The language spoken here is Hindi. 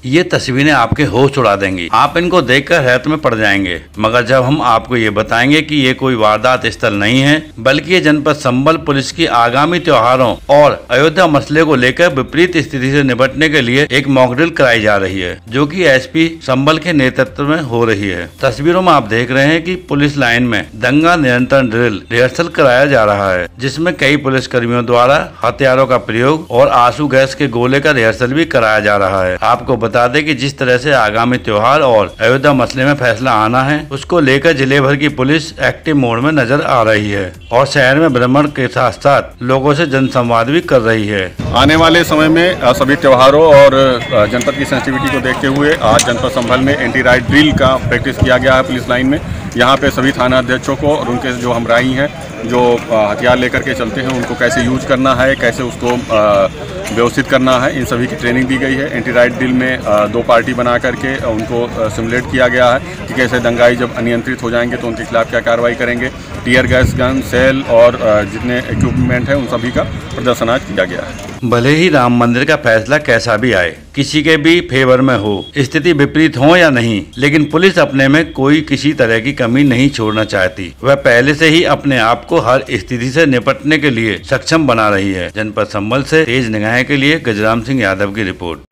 ये तस्वीरें आपके होश उड़ा देंगी। आप इनको देखकर हैरत में पड़ जाएंगे। मगर जब हम आपको ये बताएंगे कि ये कोई वारदात स्थल नहीं है, बल्कि ये जनपद संभल पुलिस की आगामी त्योहारों और अयोध्या मसले को लेकर विपरीत स्थिति से निपटने के लिए एक मॉक ड्रिल कराई जा रही है, जो कि एसपी संभल के नेतृत्व में हो रही है। तस्वीरों में आप देख रहे हैं कि पुलिस लाइन में दंगा नियंत्रण ड्रिल रिहर्सल कराया जा रहा है, जिसमें कई पुलिस कर्मियों द्वारा हथियारों का प्रयोग और आंसू गैस के गोले का रिहर्सल भी कराया जा रहा है। आपको बता दें कि जिस तरह से आगामी त्योहार और अयोध्या मसले में फैसला आना है, उसको लेकर जिले भर की पुलिस एक्टिव मोड में नजर आ रही है और शहर में भ्रमण के साथ साथ लोगों से जनसंवाद भी कर रही है। आने वाले समय में सभी त्योहारों और जनपद की सेंसिटिविटी को देखते हुए आज जनपद संभल में एंटी राइट ड्रिल का प्रैक्टिस किया गया है पुलिस लाइन में। यहाँ पे सभी थाना अध्यक्षों को और उनके जो हमराही हैं, जो हथियार लेकर के चलते हैं, उनको कैसे यूज करना है, कैसे उसको व्यवस्थित करना है, इन सभी की ट्रेनिंग दी गई है। एंटी राइट ड्रिल में 2 पार्टी बना करके उनको सिमुलेट किया गया है कि कैसे दंगाई जब अनियंत्रित हो जाएंगे तो उनके खिलाफ क्या कार्रवाई करेंगे। टीयर गैस गन, सेल और जितने इक्विपमेंट हैं उन सभी का प्रदर्शन आज किया गया है। भले ही राम मंदिर का फैसला कैसा भी आए, किसी के भी फेवर में हो, स्थिति विपरीत हो या नहीं, लेकिन पुलिस अपने में कोई किसी तरह की कमी नहीं छोड़ना चाहती। वह पहले से ही अपने आप को हर स्थिति से निपटने के लिए सक्षम बना रही है। जनपद संभल से तेज निगाह के लिए गजराम सिंह यादव की रिपोर्ट।